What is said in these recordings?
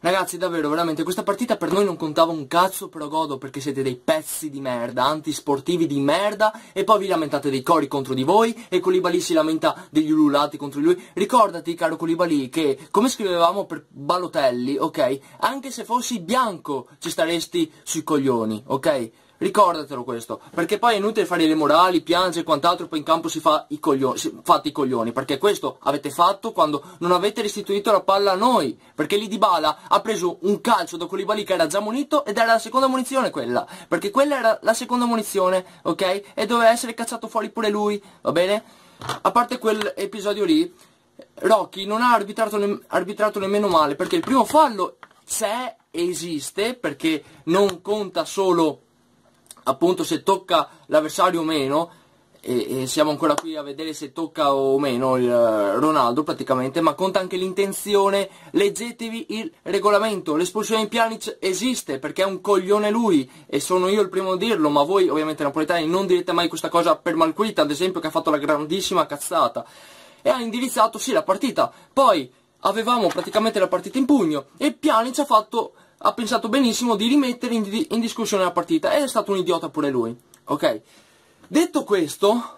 Ragazzi, davvero, veramente, questa partita per noi non contava un cazzo, però godo perché siete dei pezzi di merda, antisportivi di merda, e poi vi lamentate dei cori contro di voi, e Koulibaly si lamenta degli ululati contro di lui. Ricordati, caro Koulibaly, che, come scrivevamo per Balotelli, ok? Anche se fossi bianco ci staresti sui coglioni, ok? Ricordatelo questo, perché poi è inutile fare le morali, piangere e quant'altro, poi in campo fate i coglioni, perché questo avete fatto quando non avete restituito la palla a noi, perché lì Dybala ha preso un calcio da Koulibaly che era già munito, ed era la seconda munizione quella, perché quella era la seconda munizione, ok? E doveva essere cacciato fuori pure lui, va bene? A parte quell'episodio lì, Rocky non ha arbitrato nemmeno male, perché il primo fallo, se esiste, perché non conta solo appunto se tocca l'avversario o meno, e siamo ancora qui a vedere se tocca o meno il Ronaldo praticamente, ma conta anche l'intenzione. Leggetevi il regolamento, l'espulsione di Pjanic esiste perché è un coglione lui, e sono io il primo a dirlo, ma voi ovviamente napoletani non direte mai questa cosa per Malquit, ad esempio, che ha fatto la grandissima cazzata e ha indirizzato sì la partita. Poi avevamo praticamente la partita in pugno e Pjanic ha pensato benissimo di rimettere in discussione la partita, ed è stato un idiota pure lui, ok? Detto questo,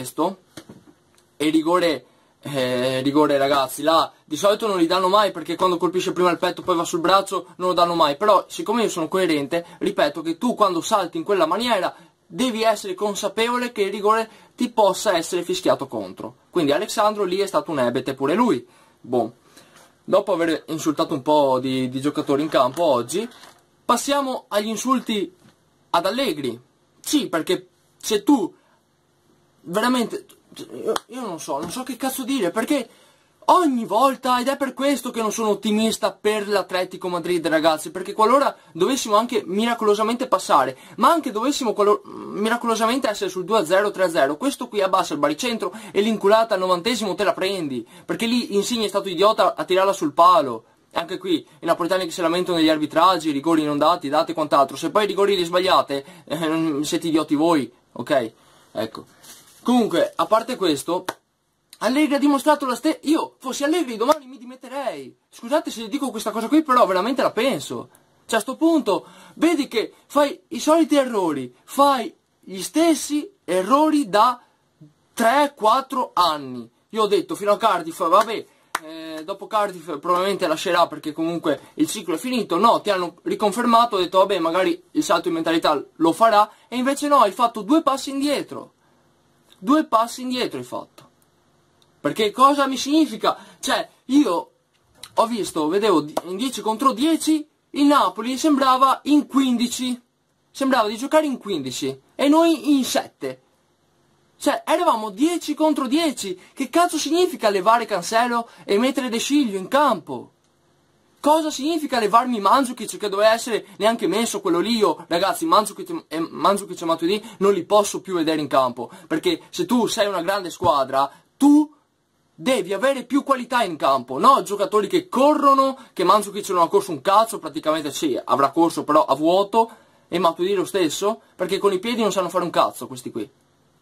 e rigore ragazzi, là di solito non li danno mai, perché quando colpisce prima il petto poi va sul braccio non lo danno mai, però siccome io sono coerente, ripeto che tu quando salti in quella maniera devi essere consapevole che il rigore ti possa essere fischiato contro. Quindi Alexandro lì è stato un ebete pure lui. Boh. Dopo aver insultato un po' di giocatori in campo oggi, passiamo agli insulti ad Allegri. Sì, perché se tu veramente, io non so che cazzo dire, perché ogni volta, ed è per questo che non sono ottimista per l'Atletico Madrid, ragazzi, perché qualora dovessimo anche miracolosamente passare, ma anche dovessimo miracolosamente essere sul 2-0, 3-0, questo qui abbassa il baricentro e l'inculata al 90esimo te la prendi, perché lì Insigne è stato idiota a tirarla sul palo. Anche qui i napoletani che si lamentano degli arbitraggi, rigori non dati, date e quant'altro, se poi i rigori li sbagliate, siete idioti voi, ok? Ecco. Comunque, a parte questo, Allegri ha dimostrato la stessa. Io fossi Allegri domani mi dimetterei. Scusate se dico questa cosa qui, però veramente la penso. Cioè a sto punto vedi che fai i soliti errori, fai gli stessi errori da 3-4 anni. Io ho detto fino a Cardiff, vabbè, dopo Cardiff probabilmente lascerà perché comunque il ciclo è finito. No, ti hanno riconfermato, ho detto vabbè, magari il salto di mentalità lo farà, e invece no, hai fatto 2 passi indietro. 2 passi indietro hai fatto. Perché cosa mi significa? Cioè, io vedevo in 10 contro 10, il Napoli sembrava in 15. Sembrava di giocare in 15 e noi in 7. Cioè, eravamo 10 contro 10. Che cazzo significa levare Cancelo e mettere De Sciglio in campo? Cosa significa levarmi Mandzukic, che doveva essere neanche messo quello lì? Io, ragazzi, Mandzukic e Matuidi non li posso più vedere in campo, perché se tu sei una grande squadra, tu devi avere più qualità in campo, no giocatori che corrono, che Mandzukic non ha corso un cazzo, praticamente sì, avrà corso però a vuoto, e Matuidi lo stesso, perché con i piedi non sanno fare un cazzo questi qui.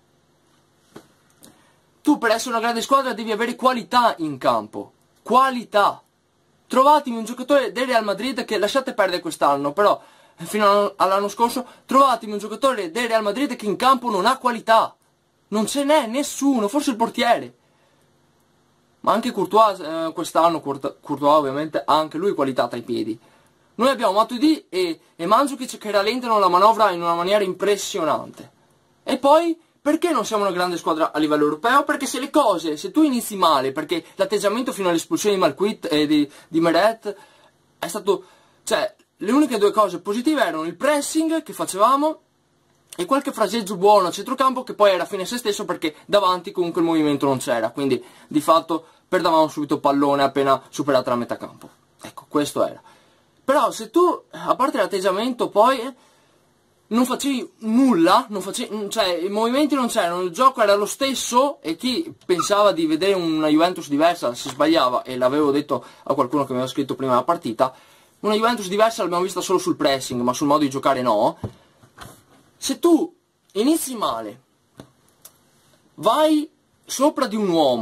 Tu per essere una grande squadra devi avere qualità in campo, qualità. Trovatemi un giocatore del Real Madrid, che lasciate perdere quest'anno, però fino all'anno scorso, trovatemi un giocatore del Real Madrid che in campo non ha qualità. Non ce n'è nessuno, forse il portiere. Ma anche Courtois, quest'anno, Courtois ovviamente ha anche lui qualità tra i piedi. Noi abbiamo Matuidi e Mandzukic che rallentano la manovra in una maniera impressionante. E poi, perché non siamo una grande squadra a livello europeo? Perché se tu inizi male, perché l'atteggiamento fino all'espulsione di Malquit e di Meret è stato, cioè, le uniche 2 cose positive erano il pressing che facevamo e qualche fraseggio buono a centrocampo, che poi era fine a se stesso perché davanti comunque il movimento non c'era, quindi di fatto perdavamo subito pallone appena superata la metà campo. Ecco, questo era. Però se tu, a parte l'atteggiamento, poi non facevi nulla, cioè i movimenti non c'erano, il gioco era lo stesso, e chi pensava di vedere una Juventus diversa si sbagliava, e l'avevo detto a qualcuno che mi aveva scritto prima della partita. Una Juventus diversa l'abbiamo vista solo sul pressing, ma sul modo di giocare no. Se tu inizi male, vai sopra di un uomo,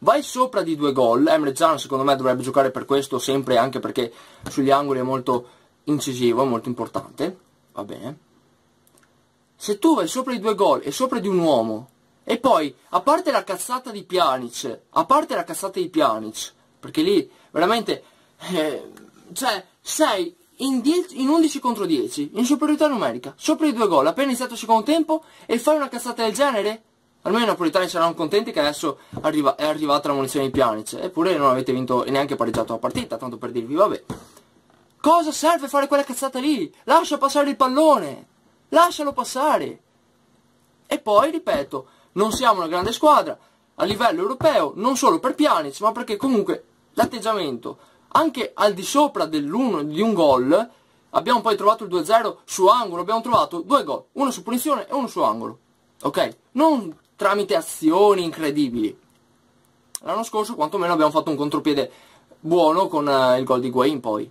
vai sopra di 2 gol. Emre Can secondo me dovrebbe giocare per questo sempre, anche perché sugli angoli è molto incisivo, è molto importante, va bene. Se tu vai sopra di 2 gol e sopra di un uomo, e poi, a parte la cazzata di Pjanic, perché lì veramente, cioè, sei in 11 contro 10, in superiorità numerica, sopra di 2 gol, appena iniziato il secondo tempo, e fai una cazzata del genere? Almeno i napoletani saranno contenti che adesso è arrivata la munizione di Pjanic, eppure non avete vinto e neanche pareggiato la partita, tanto per dirvi, vabbè. Cosa serve fare quella cazzata lì? Lascia passare il pallone, lascialo passare. E poi, ripeto, non siamo una grande squadra a livello europeo, non solo per Pjanic, ma perché comunque l'atteggiamento, anche al di sopra di un gol, abbiamo poi trovato il 2-0 su angolo, abbiamo trovato 2 gol, uno su punizione e uno su angolo, ok? Non tramite azioni incredibili. L'anno scorso quantomeno abbiamo fatto un contropiede buono con il gol di Higuaín poi.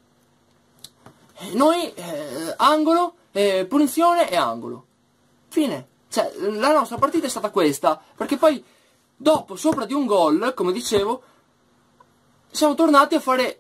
Noi, angolo, punizione e angolo. Fine. Cioè, la nostra partita è stata questa, perché poi, dopo, sopra di un gol, come dicevo, siamo tornati a fare,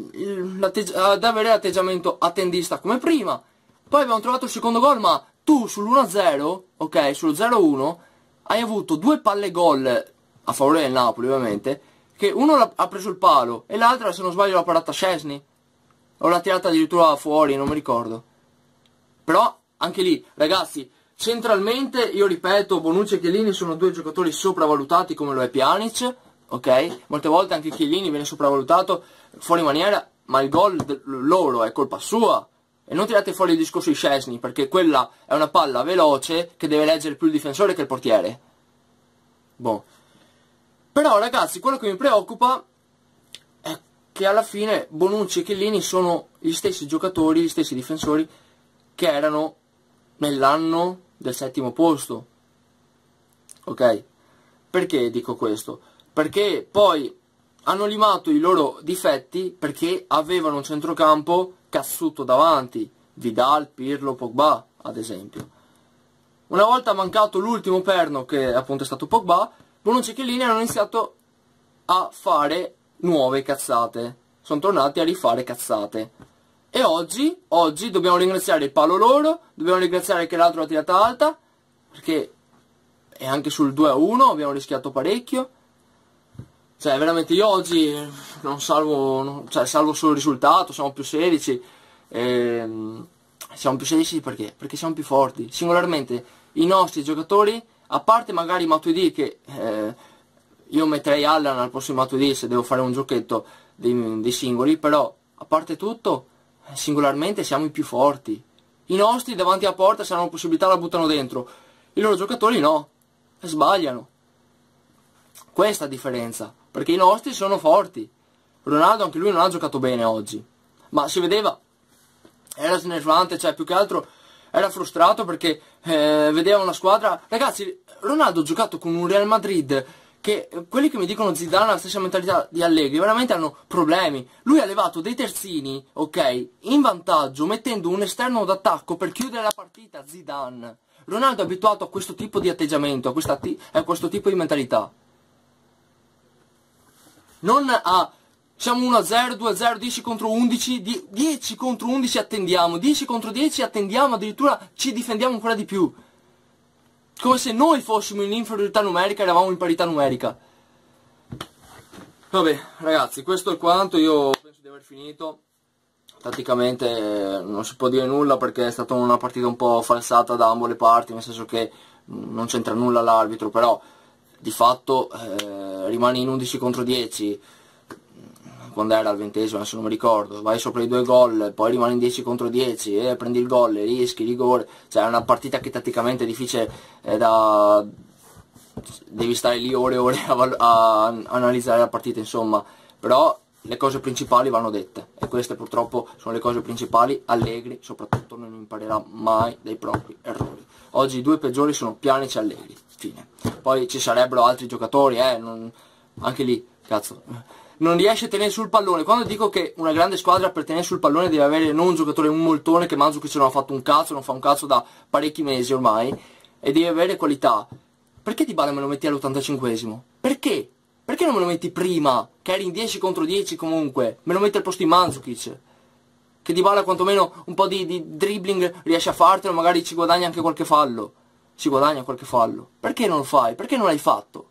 ad avere l'atteggiamento attendista come prima. Poi abbiamo trovato il secondo gol, ma tu sull'1-0, ok, sullo 0-1, hai avuto 2 palle gol a favore del Napoli, ovviamente, che uno ha preso il palo e l'altra, se non sbaglio, l'ha parata Szczęsny. O l'ha tirata addirittura fuori, non mi ricordo. Però, anche lì, ragazzi, centralmente, io ripeto, Bonucci e Chiellini sono 2 giocatori sopravvalutati come lo è Pjanic, ok? Molte volte anche Chiellini viene sopravvalutato fuori maniera, ma il gol loro è colpa sua. E non tirate fuori il discorso di Szczęsny, perché quella è una palla veloce che deve leggere più il difensore che il portiere. Boh. Però, ragazzi, quello che mi preoccupa è che alla fine Bonucci e Chiellini sono gli stessi giocatori, gli stessi difensori che erano nell'anno del 7° posto, ok? Perché dico questo? Perché poi hanno limato i loro difetti perché avevano un centrocampo cazzuto davanti, Vidal, Pirlo, Pogba, ad esempio. Una volta mancato l'ultimo perno, che appunto è stato Pogba, Bonucci e Chiellini hanno iniziato a fare nuove cazzate, sono tornati a rifare cazzate. E oggi dobbiamo ringraziare il palo loro, dobbiamo ringraziare che l'altro l'ha tirata alta, perché e anche sul 2-1 abbiamo rischiato parecchio. Cioè veramente io oggi non salvo, salvo solo il risultato, siamo più 16. Siamo più 16 perché? Perché siamo più forti. Singolarmente i nostri giocatori, a parte magari Matuidi, che io metterei Allan al posto di Matuidi se devo fare un giochetto dei singoli, però a parte tutto singolarmente siamo i più forti. I nostri davanti a porta, se hanno la possibilità, la buttano dentro, i loro giocatori no, e sbagliano. Questa è la differenza, perché i nostri sono forti. Ronaldo anche lui non ha giocato bene oggi, ma si vedeva, era snervante, cioè più che altro era frustrato perché vedeva una squadra. Ragazzi, Ronaldo ha giocato con un Real Madrid che quelli che mi dicono Zidane ha la stessa mentalità di Allegri veramente hanno problemi. Lui ha levato dei terzini, ok, in vantaggio, mettendo un esterno d'attacco per chiudere la partita. Zidane. Ronaldo è abituato a questo tipo di atteggiamento, a questo tipo di mentalità. Non a siamo 1-0, 2-0, 10 contro 11, 10 contro 11 attendiamo, 10 contro 10 attendiamo, addirittura ci difendiamo ancora di più. Come se noi fossimo in inferiorità numerica e eravamo in parità numerica. Vabbè, ragazzi, questo è quanto. Io penso di aver finito. Tatticamente non si può dire nulla perché è stata una partita un po' falsata da ambo le parti, nel senso che non c'entra nulla l'arbitro, però di fatto rimani in 11 contro 10. Quando era al 20esimo, adesso non mi ricordo, vai sopra i 2 gol, poi rimani in 10 contro 10 e prendi il gol, rischi, rigore. Cioè è una partita che tatticamente è difficile devi stare lì ore e ore a analizzare la partita, insomma. Però le cose principali vanno dette, e queste purtroppo sono le cose principali. Allegri soprattutto non imparerà mai dai propri errori. Oggi i 2 peggiori sono Pjanic e Allegri, fine. Poi ci sarebbero altri giocatori, anche lì, cazzo, non riesce a tenere sul pallone. Quando dico che una grande squadra per tenere sul pallone deve avere non un giocatore, un moltone, che Mandzukic non ha fatto un cazzo, non fa un cazzo da parecchi mesi ormai, e deve avere qualità. Perché Dybala me lo metti all'85esimo? Perché? Perché non me lo metti prima? Che eri in 10 contro 10 comunque. Me lo metti al posto di Mandzukic. Che Dybala quantomeno un po' di dribbling riesce a fartelo, magari ci guadagna anche qualche fallo. Si guadagna qualche fallo. Perché non lo fai? Perché non l'hai fatto?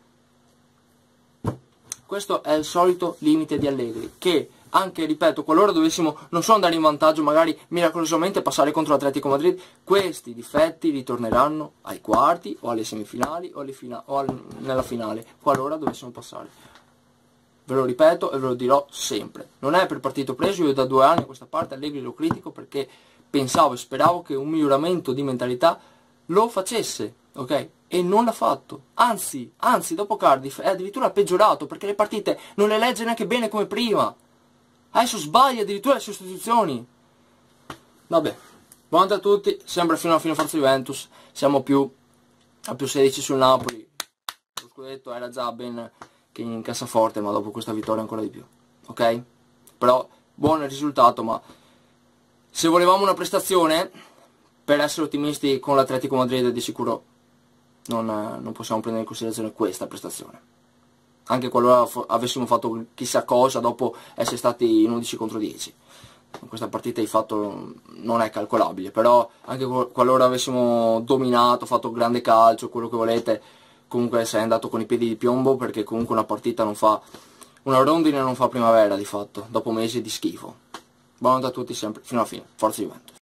Questo è il solito limite di Allegri, che anche, ripeto, qualora dovessimo non solo andare in vantaggio, magari miracolosamente passare contro l'Atletico Madrid, questi difetti ritorneranno ai quarti o alle semifinali o, nella finale, qualora dovessimo passare. Ve lo ripeto e ve lo dirò sempre. Non è per partito preso, io da 2 anni a questa parte Allegri lo critico perché pensavo e speravo che un miglioramento di mentalità lo facesse, ok? E non l'ha fatto. Anzi, dopo Cardiff è addirittura peggiorato perché le partite non le legge neanche bene come prima. Adesso sbaglia addirittura le sostituzioni. Vabbè, buonanotte a tutti, sempre fino alla fine Forza Juventus. Siamo a più 16 sul Napoli. Lo scudetto era già ben che in cassaforte, ma dopo questa vittoria ancora di più. Ok? Però buon il risultato, ma se volevamo una prestazione, per essere ottimisti con l'Atletico Madrid di sicuro non possiamo prendere in considerazione questa prestazione. Anche qualora avessimo fatto chissà cosa dopo essere stati in 11 contro 10. In questa partita il fatto non è calcolabile, però anche qualora avessimo dominato, fatto grande calcio, quello che volete, comunque sei andato con i piedi di piombo, perché comunque una partita non fa, una rondine non fa primavera di fatto, dopo mesi di schifo. Buonanotte a tutti sempre, fino alla fine, Forza Juventus.